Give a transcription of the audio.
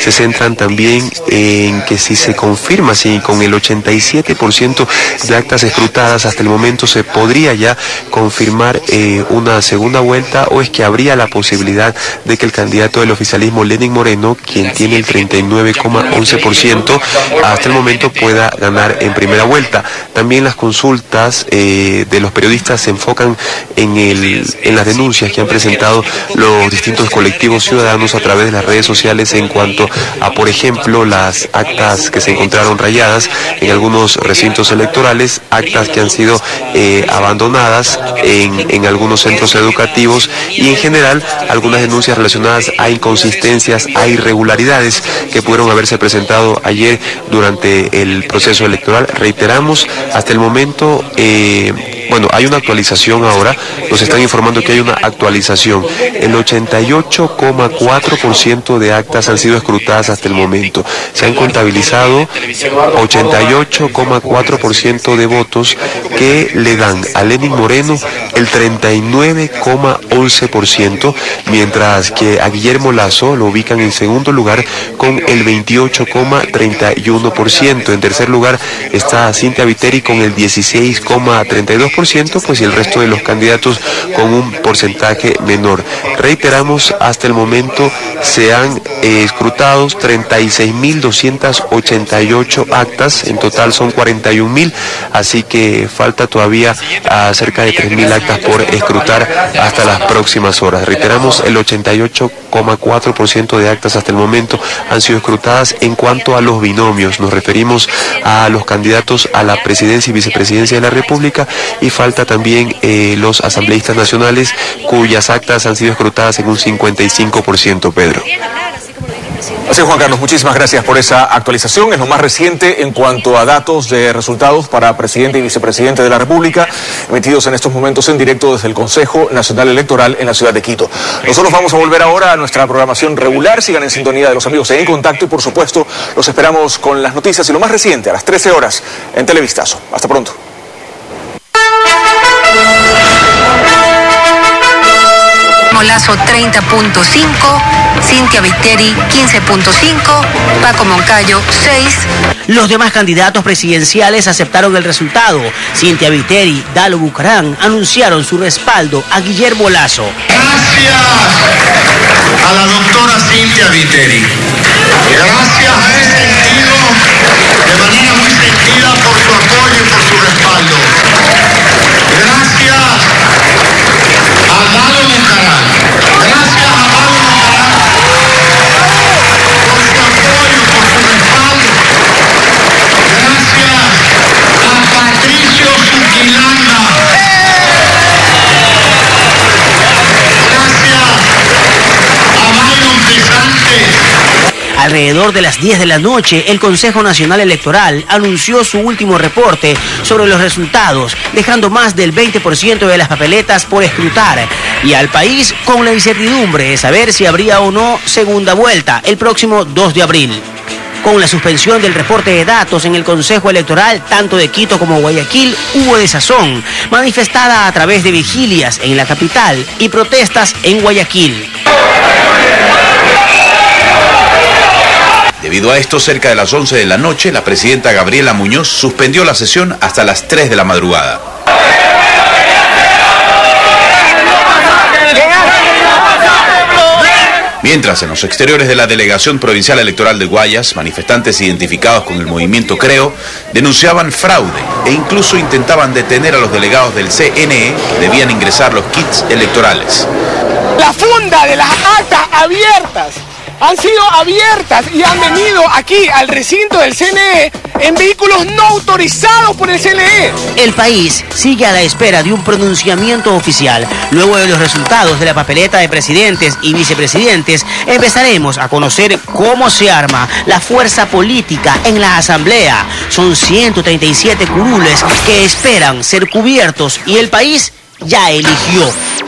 se centran también en que si se confirma, si con el 87% de actas escrutadas hasta el momento se podría ya confirmar una segunda vuelta, o es que habría la posibilidad de que el candidato del oficialismo, Lenín Moreno, quien tiene el 39,11%, hasta el momento pueda ganar en primera vuelta. También las consultas de los periodistas se enfocan en las denuncias que han presentado los distintos colectivos ciudadanos a través de las redes sociales en cuanto a, por ejemplo, las actas que se encontraron rayadas en algunos recintos electorales, actas que han sido abandonadas en algunos centros educativos, y en general algunas denuncias relacionadas a inconsistencias, a irregularidades que pudieron haberse presentado ayer durante el proceso electoral. Reiteramos, hasta el momento, hay una actualización ahora, nos están informando que hay una actualización. El 88,4% de actas han sido escrutadas hasta el momento. Se han contabilizado 88,4% de votos que le dan a Lenín Moreno el 39,11%, mientras que a Guillermo Lasso lo ubican en segundo lugar con el 28,31%. En tercer lugar está Cynthia Viteri con el 16,32%, pues, y el resto de los candidatos con un porcentaje menor. Reiteramos, hasta el momento se han escrutado 36.288 actas, en total son 41.000, así que falta todavía cerca de 3.000 actas por escrutar hasta las próximas horas. Reiteramos, el 88,4% de actas hasta el momento han sido escrutadas. En cuanto a los binomios, nos referimos a los candidatos a la presidencia y vicepresidencia de la República, y falta también los asambleístas nacionales, cuyas actas han sido escrutadas en un 55%, Pedro. Así es, Juan Carlos, muchísimas gracias por esa actualización. Es lo más reciente en cuanto a datos de resultados para presidente y vicepresidente de la República, emitidos en estos momentos en directo desde el Consejo Nacional Electoral en la ciudad de Quito. Nosotros vamos a volver ahora a nuestra programación regular. Sigan en sintonía de los amigos En Contacto, y por supuesto los esperamos con las noticias y lo más reciente a las 13 horas en Televistazo. Hasta pronto. Lasso 30.5, Cynthia Viteri 15.5, Paco Moncayo 6. Los demás candidatos presidenciales aceptaron el resultado. Cynthia Viteri, Dalo Bucaram anunciaron su respaldo a Guillermo Lasso. Gracias a la doctora Cynthia Viteri. Gracias, he sentido de manera muy sentida por su apoyo y por su respaldo. Gracias a Dalo Bucaram. Gracias a Dalo Bucaram por su apoyo, por su respaldo. Gracias a Patricio Zuquilanda. Gracias a Byron Pesante. Alrededor de las 10 de la noche, el Consejo Nacional Electoral anunció su último reporte sobre los resultados, dejando más del 20% de las papeletas por escrutar, y al país con la incertidumbre de saber si habría o no segunda vuelta el próximo 2 de abril. Con la suspensión del reporte de datos en el Consejo Electoral, tanto de Quito como Guayaquil, hubo desazón, manifestada a través de vigilias en la capital y protestas en Guayaquil. Debido a esto, cerca de las 11 de la noche, la presidenta Gabriela Muñoz suspendió la sesión hasta las 3 de la madrugada. Mientras, en los exteriores de la Delegación Provincial Electoral de Guayas, manifestantes identificados con el movimiento Creo denunciaban fraude e incluso intentaban detener a los delegados del CNE que debían ingresar los kits electorales. La funda de las actas abiertas han sido abiertas y han venido aquí al recinto del CNE en vehículos no autorizados por el CNE. El país sigue a la espera de un pronunciamiento oficial. Luego de los resultados de la papeleta de presidentes y vicepresidentes, empezaremos a conocer cómo se arma la fuerza política en la Asamblea. Son 137 curules que esperan ser cubiertos y el país ya eligió.